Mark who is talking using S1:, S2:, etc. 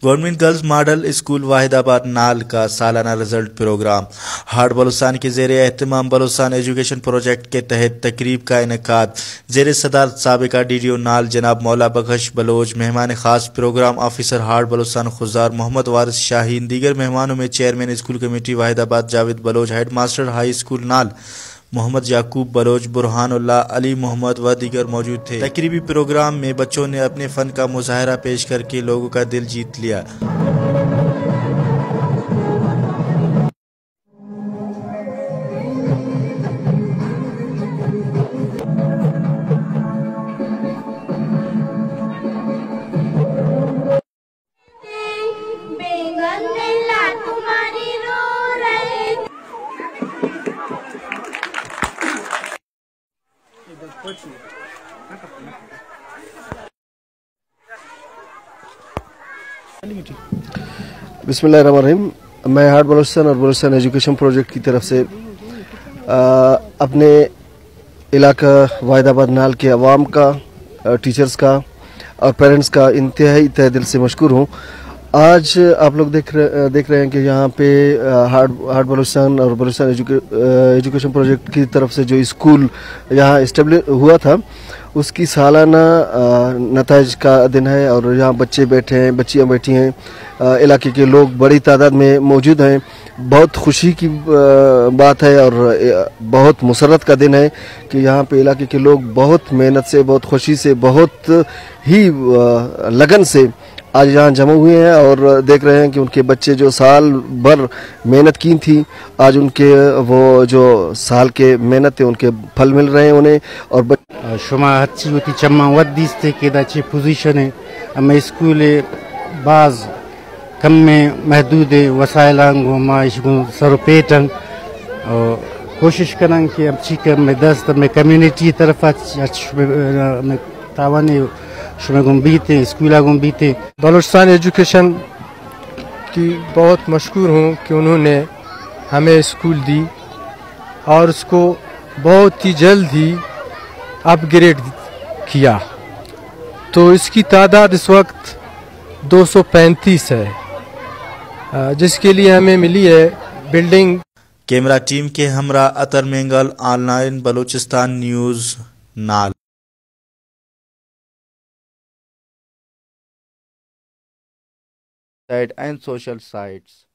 S1: Government girls model school واحد آباد نال کا سالانہ رزلٹ پروگرام ہارڈ بلوچستان کے زیر اہتمام بلوچستان ایجوکیشن پروجیکٹ کے تحت تقریب کا انعقاد زیر صدارت سابقہ ڈی ڈی او نال جناب مولا بخش بلوچ، مہمان خاص پروگرام آفیسر ہارڈ بلوچستان خزدار محمد وارث شاہین، دیگر مہمانوں میں chairman school committee Wahidabad Javed Baloch, head master high school Nal Muhammad یعقوب بلوچ، برہان اللہ علی محمد و دیگر موجود تھے۔ تقریبی پروگرام میں بچوں نے اپنے فن کا مظاہرہ پیش کر کے لوگوں کا دل جیت لیا۔
S2: بسم اللہ الرحمن الرحیم۔ میں ہارڈ بلوچستان اور بلوچستان ایجوکیشن پروجیکٹ کی طرف سے اپنے علاقہ واحد آباد نال کے عوام کا، ٹیچرز کا اور پیرنٹس کا انتہائی تہ دل سے مشکور ہوں۔ آج آپ لوگ دیکھ رہے ہیں کہ یہاں پہ ہارڈ بلوچستان اور بلوچستان ایجوکیشن پروجیکٹ کی طرف سے جو اسکول یہاں اسٹیبلش ہوا تھا اس کی سالانہ نتائج کا دن ہے، اور یہاں بچے بیٹھے ہیں، بچیاں بیٹھی ہیں، علاقے کے لوگ بڑی تعداد میں موجود ہیں۔ بہت خوشی کی بات ہے اور بہت مسرت کا دن ہے کہ یہاں پہ علاقے کے لوگ بہت محنت سے، بہت خوشی سے، بہت ہی لگن سے آج یہاں جمع ہوئے ہیں، اور دیکھ رہے ہیں کہ ان کے بچے جو سال بھر محنت کی تھی، آج ان کے وہ جو سال کے محنت تھے ان کے پھل مل رہے ہیں انہیں۔ اور
S3: شما ہچی ہوتی چما ودیستے کہ دا چی پوزیشن ہے، اما اسکول بعض کم میں محدود وسائلان گو مائش گو سر پیٹن، کوشش کریں کہ اچھی کر میں دست میں کمیونٹی طرف میں تاوانے شما گم بیتے اسکولہ گم بیتے۔
S4: بلوچستان ایجوکیشن کی بہت مشکور ہوں کہ انہوں نے ہمیں اسکول دی اور اس کو بہت ہی جلد ہی اپ گریڈ کیا، تو اس کی تعداد اس وقت 235 ہے، جس کے لیے ہمیں ملی ہے بلڈنگ۔
S1: کیمرہ ٹیم کے ہمراہ Atar Mengal, online Balochistan news, Nal.
S5: And social sites